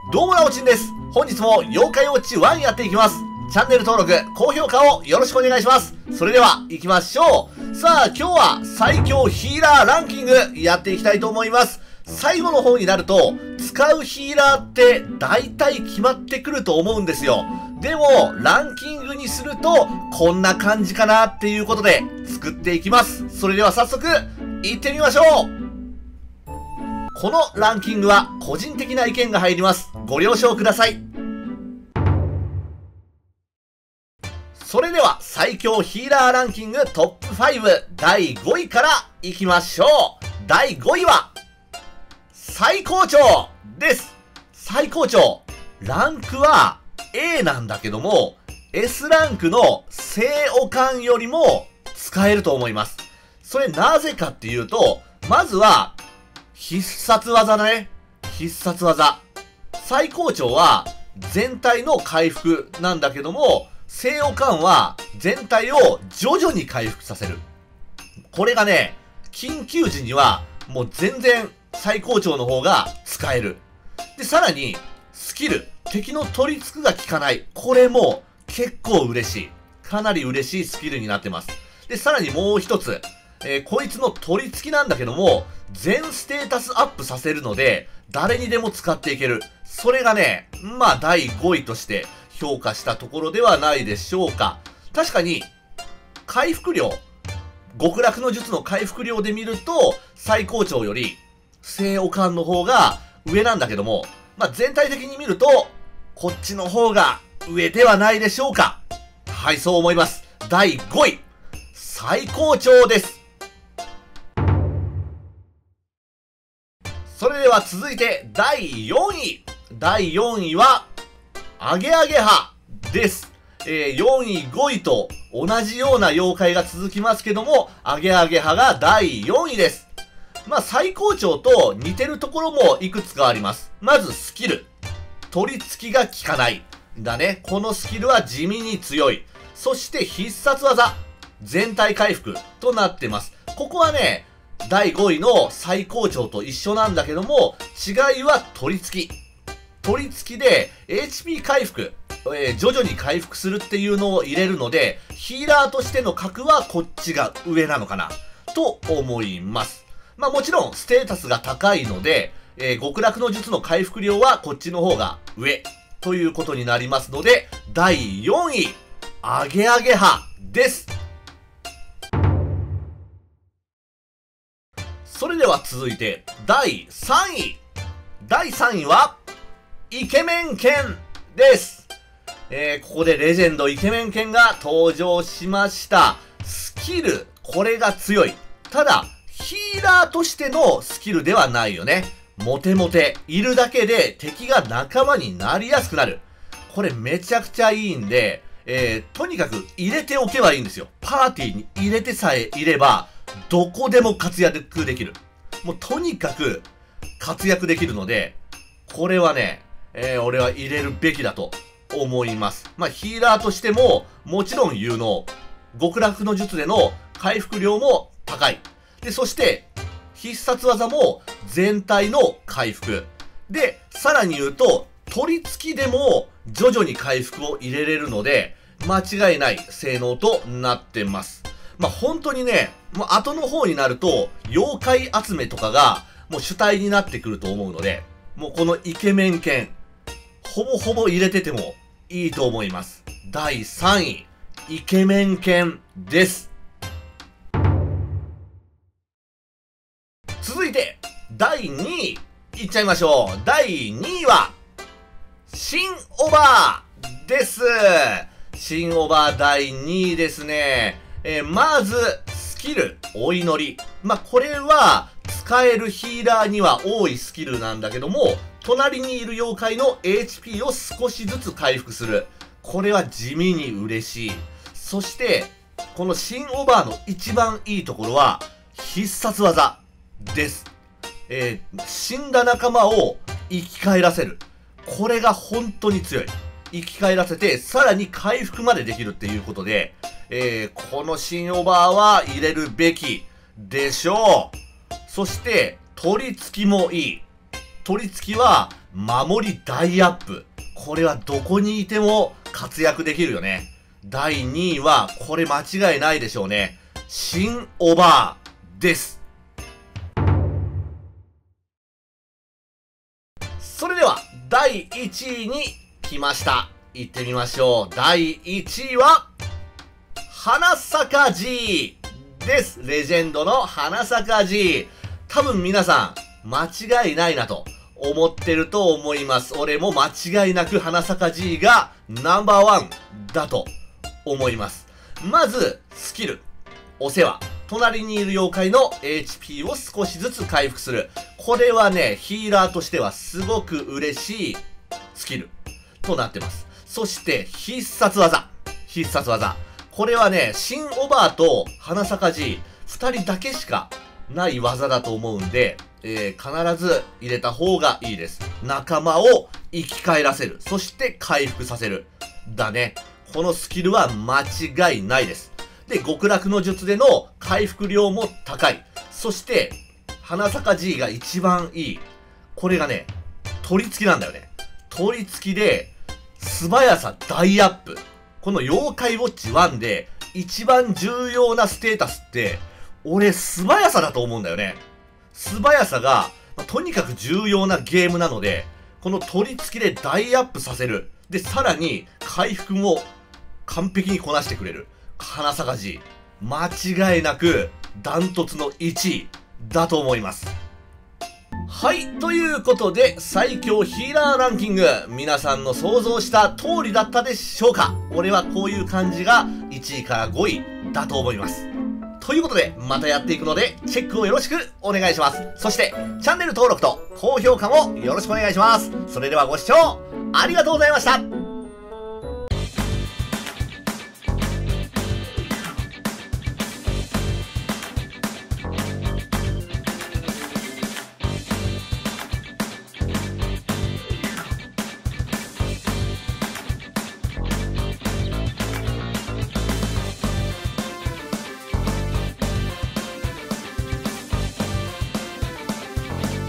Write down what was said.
どうもなおちんです。本日も妖怪ウォッチ1やっていきます。チャンネル登録、高評価をよろしくお願いします。それでは行きましょう。さあ今日は最強ヒーラーランキングやっていきたいと思います。最後の方になると使うヒーラーって大体決まってくると思うんですよ。でもランキングにするとこんな感じかなっていうことで作っていきます。それでは早速行ってみましょう。このランキングは個人的な意見が入ります。ご了承ください。それでは最強ヒーラーランキングトップ5第5位からいきましょう。第5位は最高潮です。最高潮ランクは A なんだけども S ランクの聖オカンよりも使えると思います。それなぜかっていうと、まずは必殺技だね。必殺技。最高潮は全体の回復なんだけども、聖オカンは全体を徐々に回復させる。これがね、緊急時にはもう全然最高潮の方が使える。で、さらにスキル。敵の取り付くが効かない。これも結構嬉しい。かなり嬉しいスキルになってます。で、さらにもう一つ。こいつの取り付きなんだけども、全ステータスアップさせるので、誰にでも使っていける。それがね、まあ第5位として評価したところではないでしょうか。確かに、回復量、極楽の術の回復量で見ると、最高潮より、聖オカンの方が上なんだけども、まあ全体的に見ると、こっちの方が上ではないでしょうか。はい、そう思います。第5位、最高潮です。それでは続いて第4位。第4位は、アゲアゲハです。4位、5位と同じような妖怪が続きますけども、アゲアゲハが第4位です。まあ、最高潮と似てるところもいくつかあります。まずスキル。取り付きが効かない。だね。このスキルは地味に強い。そして必殺技。全体回復となってます。ここはね、第5位の最高潮と一緒なんだけども、違いは取り付き。取り付きで HP 回復、徐々に回復するっていうのを入れるので、ヒーラーとしての格はこっちが上なのかな、と思います。まあもちろんステータスが高いので、極楽の術の回復量はこっちの方が上、ということになりますので、第4位、アゲアゲハです。それでは続いて、第3位。第3位は、イケメン犬です。ここでレジェンドイケメン犬が登場しました。スキル、これが強い。ただ、ヒーラーとしてのスキルではないよね。モテモテ。いるだけで敵が仲間になりやすくなる。これめちゃくちゃいいんで、とにかく入れておけばいいんですよ。パーティーに入れてさえいれば、どこでも活躍できる。もうとにかく活躍できるので、これはね、俺は入れるべきだと思います。まあヒーラーとしてももちろん有能。極楽の術での回復量も高い。で、そして必殺技も全体の回復。で、さらに言うと取り付きでも徐々に回復を入れれるので、間違いない性能となってます。まあ、本当にね、もう後の方になると、妖怪集めとかが、もう主体になってくると思うので、もうこのイケメン犬、ほぼほぼ入れててもいいと思います。第3位、イケメン犬です。続いて、第2位、いっちゃいましょう。第2位は、シンオバーです。シンオバー第2位ですね。まず、スキル、お祈り。まあ、これは、使えるヒーラーには多いスキルなんだけども、隣にいる妖怪の HP を少しずつ回復する。これは地味に嬉しい。そして、このシンオバーの一番いいところは、必殺技です。死んだ仲間を生き返らせる。これが本当に強い。生き返らせて、さらに回復までできるっていうことで、このシンオバーは入れるべきでしょう。そして、取り付きもいい。取り付きは守り大アップ。これはどこにいても活躍できるよね。第2位は、これ間違いないでしょうね。シン・オバーです。それでは、第1位に来ました。行ってみましょう。第1位は、花咲 G です。レジェンドの花咲 G。多分皆さん、間違いないなと思ってると思います。俺も間違いなく花咲 G がナンバーワンだと思います。まず、スキル。お世話。隣にいる妖怪の HP を少しずつ回復する。これはね、ヒーラーとしてはすごく嬉しいスキルとなってます。そして、必殺技。必殺技。これはね、シン・オバーと花咲 G、二人だけしかない技だと思うんで、必ず入れた方がいいです。仲間を生き返らせる。そして回復させる。だね。このスキルは間違いないです。で、極楽の術での回復量も高い。そして、花咲 G が一番いい。これがね、取り付きなんだよね。取り付きで、素早さ大アップ。この妖怪ウォッチ1で、一番重要なステータスって、俺素早さだと思うんだよね。素早さが、とにかく重要なゲームなので、この取り付きで大アップさせる。で、さらに、回復も完璧にこなしてくれる。花咲 G。間違いなく、ダントツの1位だと思います。はい。ということで、最強ヒーラーランキング。皆さんの想像した通りだったでしょうか？俺はこういう感じが1位から5位だと思います。ということで、またやっていくので、チェックをよろしくお願いします。そして、チャンネル登録と高評価もよろしくお願いします。それではご視聴ありがとうございました。